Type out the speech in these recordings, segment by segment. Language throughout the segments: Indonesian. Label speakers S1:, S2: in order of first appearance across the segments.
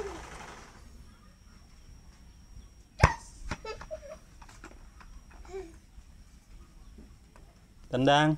S1: Tendang.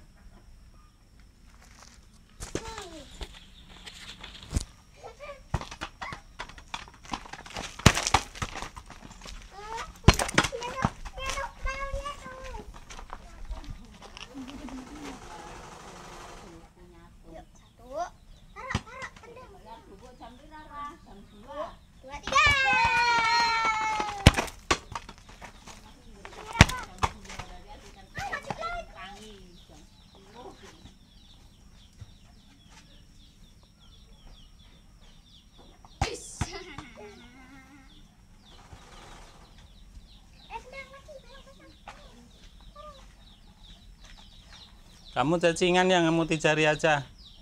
S1: Kamu cacingan yang kamu dicari aja.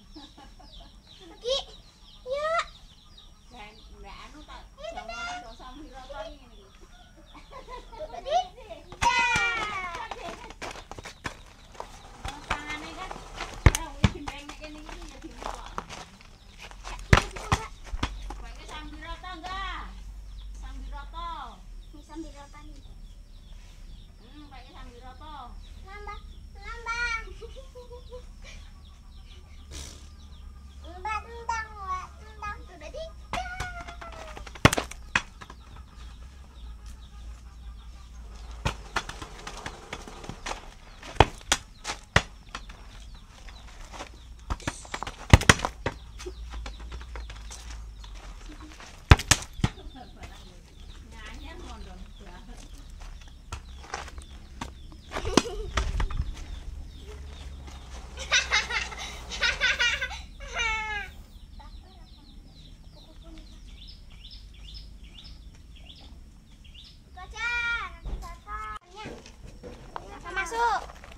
S2: Masuk.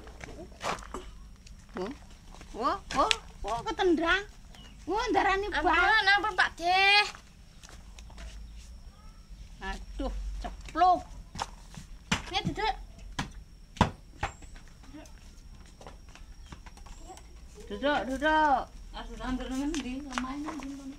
S2: Ketendang. Ndarani banget napa Pak Deh. Aduh, ceplok. Nih duduk. Duduk. Aduh, nang ngendi? Lemah nang ndi?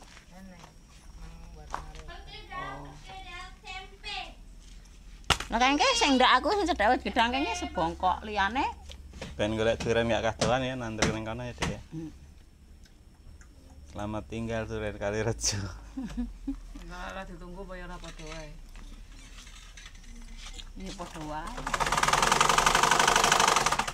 S2: Lah kengke sing ndak aku sing cedhak wit gedang kengke sebongkok liyane.
S1: Ben golek duren gak kadoan ya nandur ning kono ya, Dik ya. Selamat tinggal duren Kalirejo.
S3: Enggak lah ditunggu bayar apa doae.
S2: Ini padha wae.